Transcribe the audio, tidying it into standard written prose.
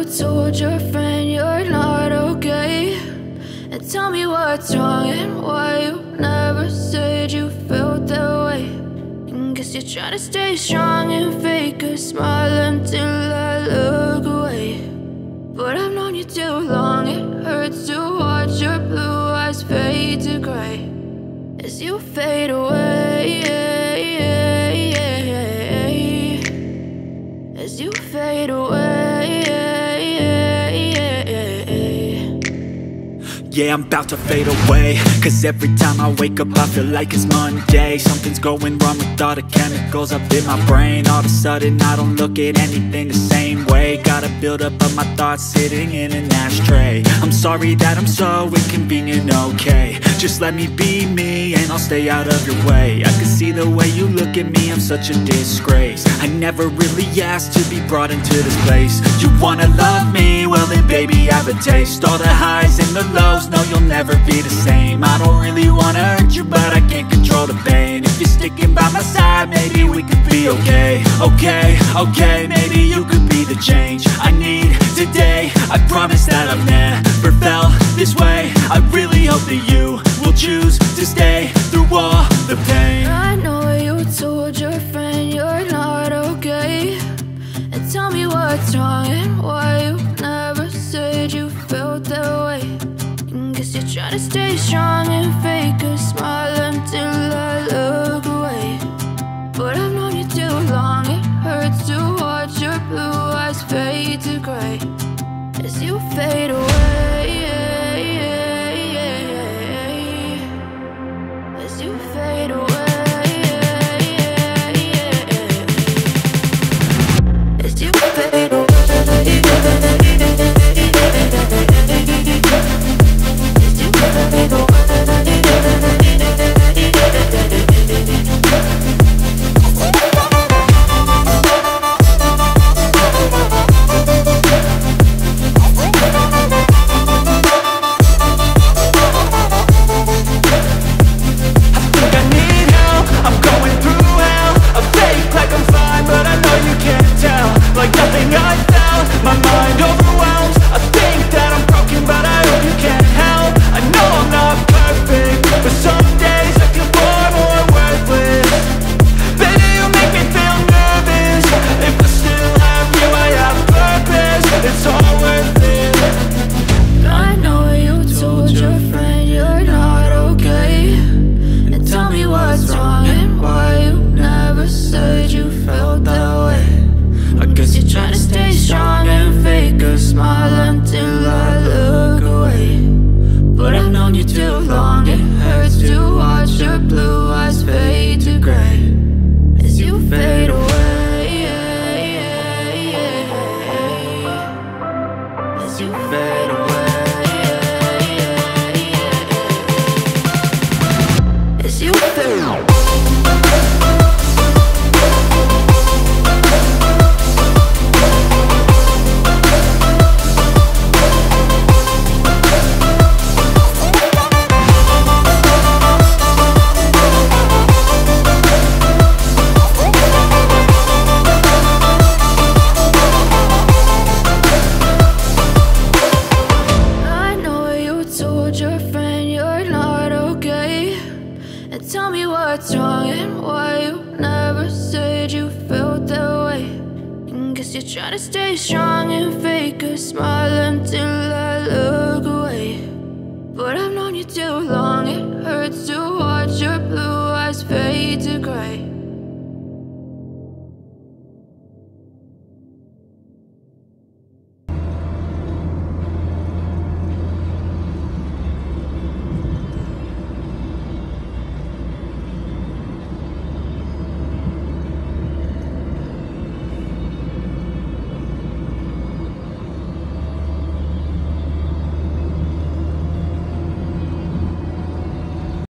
told your friend you're not okay? And tell me what's wrong and why you never said you felt that way. And guess you're trying to stay strong and fake a smile until I look away. But I've known you too long, it hurts to watch your blue eyes fade to gray as you fade away, as you fade away. Yeah, I'm about to fade away, cause every time I wake up I feel like it's Monday. Something's going wrong with all the chemicals up in my brain. All of a sudden I don't look at anything the same way. Gotta build up of my thoughts sitting in an ashtray. I'm sorry that I'm so inconvenient, okay? Just let me be me and I'll stay out of your way. I can see the way you look at me, I'm such a disgrace. I never really asked to be brought into this place. You wanna love me? Well then baby, have a taste. All the highs and the lows, no, you'll never be the same. I don't really wanna hurt you, but I can't control the pain. If you're sticking by my side, maybe we could be okay. Okay, maybe you could be the change I need today. I promise that I've never felt this way. I really hope that you will choose to stay through all the pain. I know you told your friend you're not okay. And tell me what's wrong and why you never said you felt that way. Guess you're trying to stay strong and fake a smile until I look away. But I've known you too long, it hurts to watch your blue eyes fade to gray as you fade away, as you fade away, as you fade away. But I've known you too long, it hurts to watch your blue eyes fade to gray